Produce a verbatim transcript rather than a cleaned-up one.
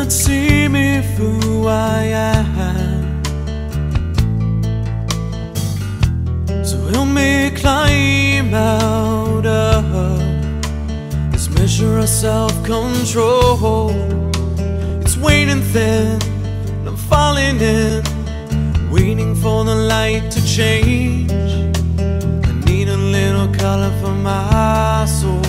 cannot see me for who I am. So help me climb out of this measure of self-control. It's waning thin, and I'm falling in, waiting for the light to change. I need a little color for my soul.